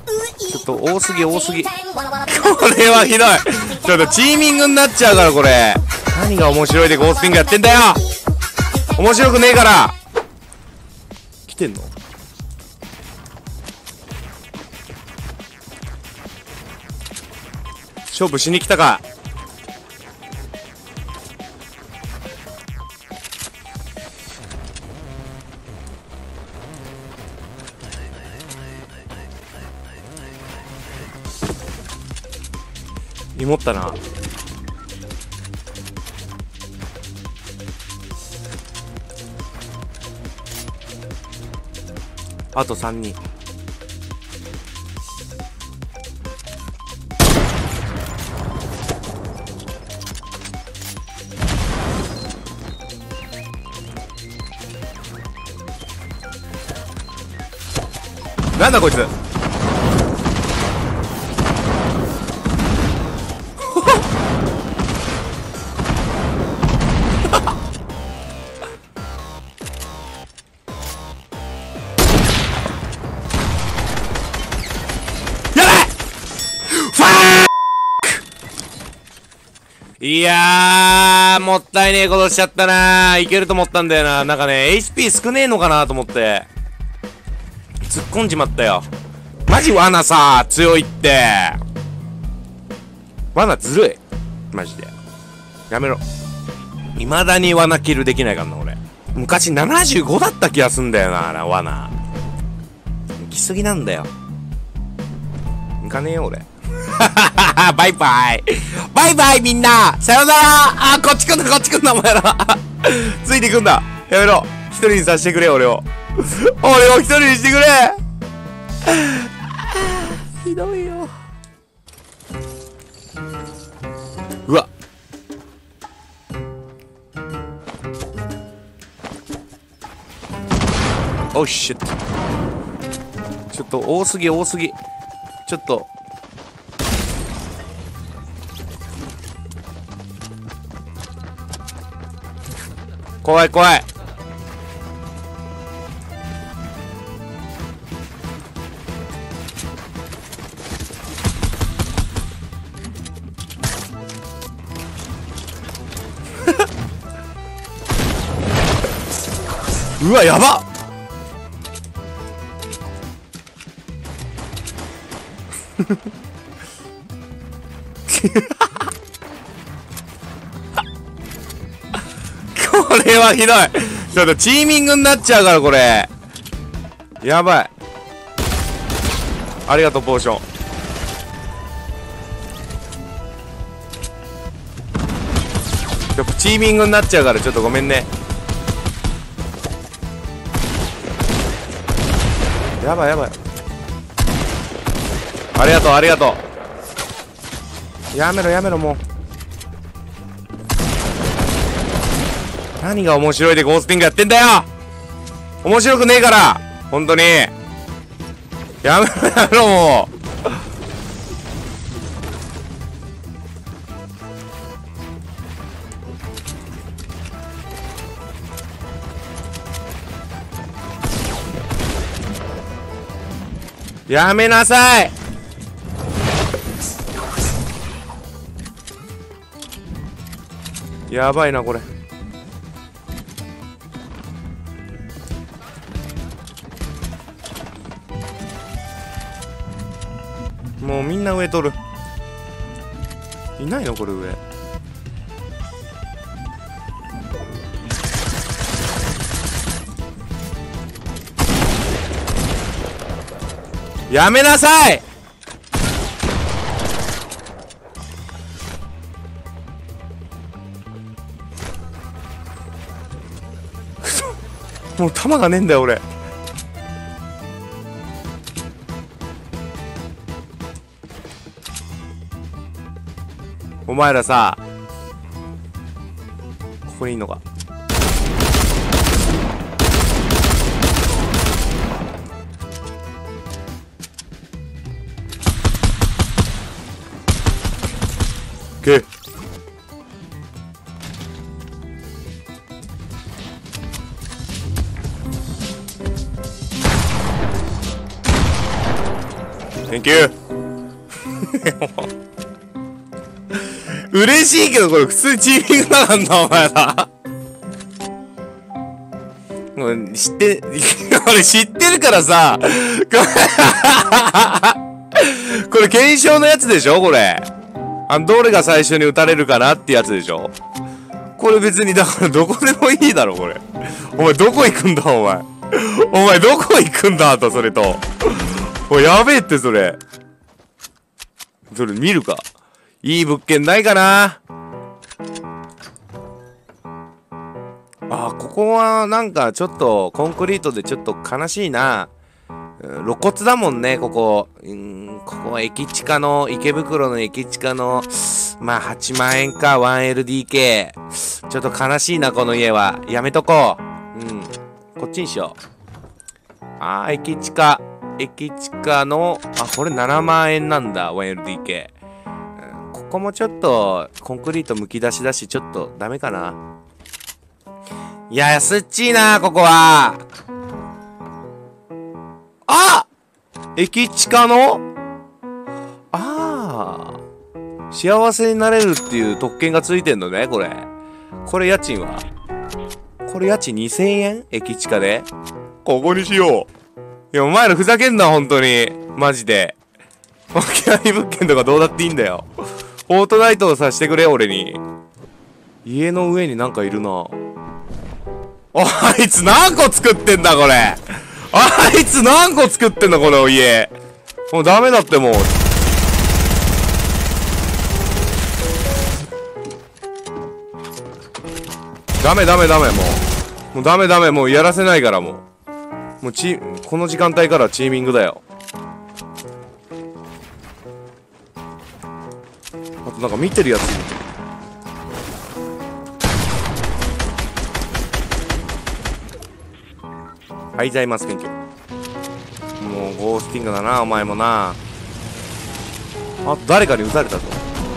ちょっと多すぎ多すぎ。これはひどい。ちょっとチーミングになっちゃうからこれ。何が面白いでゴースティングやってんだよ。面白くねえから。来てんの？勝負しに来たか。芋ったな。あと3人。なんだこいつ。いやー、もったいねえことしちゃったなー。いけると思ったんだよな。なんかね、HP 少ねえのかなと思って。突っ込んじまったよ。マジ罠さ、強いって。罠ずるい。マジで。やめろ。未だに罠キルできないからな、俺。昔75だった気がすんだよな、罠。行き過ぎなんだよ。行かねえよ、俺。バイバイバイバイみんなさよなら。あー、こっち来んなこっち来んなお前らついてくんだ。やめろ。一人にさせてくれ俺を俺を一人にしてくれひどいよ。うわおっシュッ。ちょっと多すぎ多すぎ。ちょっと怖い怖い。うわやばっこれはひどい。ちょっとチーミングになっちゃうからこれ。やばい。ありがとうポーション。ちょっとチーミングになっちゃうからちょっとごめんね。やばいやばい。ありがとうありがとう。やめろやめろもう。何が面白いでゴースティングやってんだよ。面白くねえから本当に。やめろやめろもう。やめなさい。やばいなこれ。もうみんな上取る。いないのこれ上。やめなさい。もう弾がねえんだよ俺。お前らさ、ここにいんのか。け Thank you 嬉しいけどこれ普通にチーミングなかんなお前らもう知って俺知ってるからさこれ検証のやつでしょこれどれが最初に撃たれるかなってやつでしょこれ別にだからどこでもいいだろこれお前どこ行くんだお前お前どこ行くんだとそれとおいやべえってそれ見るかいい物件ないかなあ、ここはなんかちょっとコンクリートでちょっと悲しいな。露骨だもんね、ここ。ここは駅地下の、池袋の駅地下の、まあ8万円か、1LDK。ちょっと悲しいな、この家は。やめとこう。こっちにしよう。駅地下。駅地下の、これ7万円なんだ、1LDK。ここもちょっと、コンクリート剥き出しだし、ちょっとダメかな。いや、安っちいな、ここは。駅地下の幸せになれるっていう特権がついてんのね、これ。これ家賃はこれ家賃2000円駅地下でここにしよう。いや、お前らふざけんな、ほんとに。マジで。沖縄物件とかどうだっていいんだよ。フォートナイトをさしてくれ、俺に。家の上になんかいるな。あいつ何個作ってんだこれあいつ何個作ってんだこの家もうダメだってもうダメもうダメもうやらせないからもうこの時間帯からチーミングだよあとなんか見てるやついるはいざいます研究もうゴースティングだなお前もな誰かに撃たれたぞ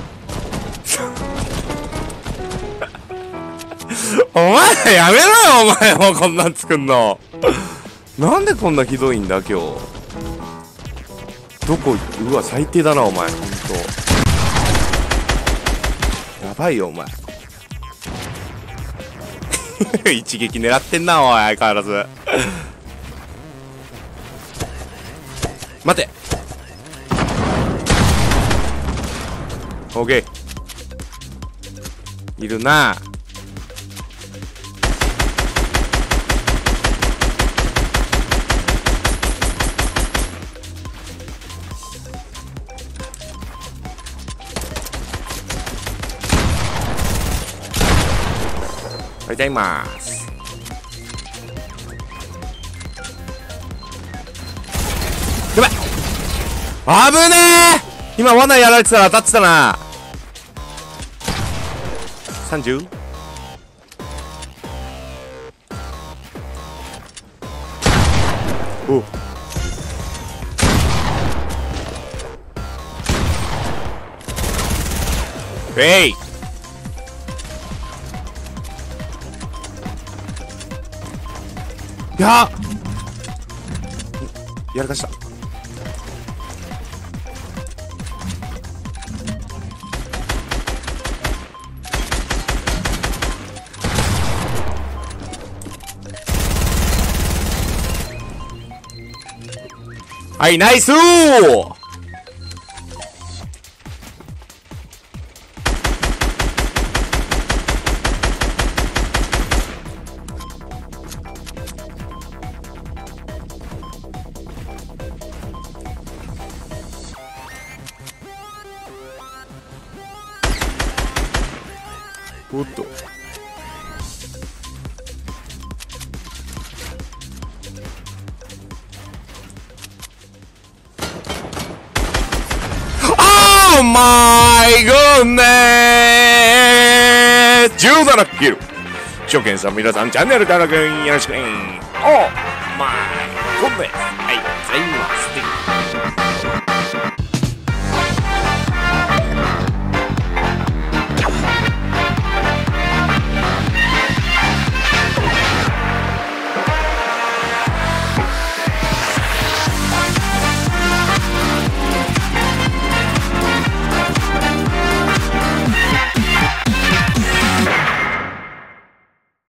お前やめろよお前もこんなん作んのなんでこんなひどいんだ今日どこうわ最低だなお前ほんとやばいよお前一撃狙ってんなおい相変わらず待てオーケーいるなおはようございますやばい危ねえ今罠やられてたら当たってたな 30? おえいやらかしたはいナイスーおっとオーマイゴッネー17キル初見さん皆さんチャンネル登録よろしくねオーマイゴッネーはいございます